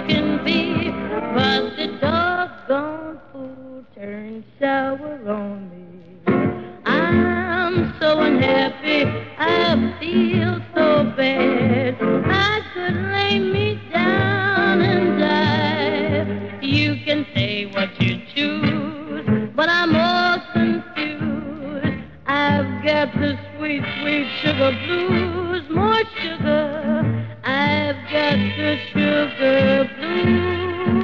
can be, but the doggone fool turned sour on me. I'm so unhappy, I feel so bad. I could lay me down and die. You can say what you choose, but I'm all confused. I've got the sweet, sweet sugar blues, more sugar. I've got the sugar blues.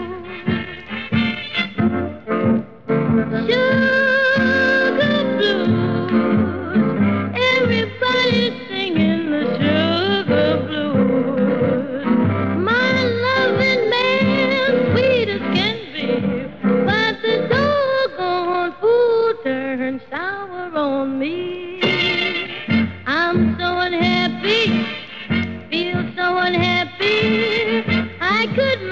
Sugar blues. Everybody's singing the sugar blues. My loving man, sweet as can be, but the doggone fool turned sour on me. I'm so unhappy, feel so unhappy, I could